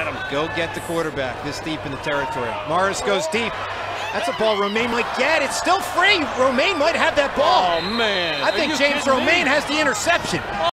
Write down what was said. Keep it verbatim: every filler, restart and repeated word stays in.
get him. Go get the quarterback this deep in the territory. Morris goes deep. That's a ball Romain might get. It's still free. Romain might have that ball. Oh, man. I think James Romain has the interception.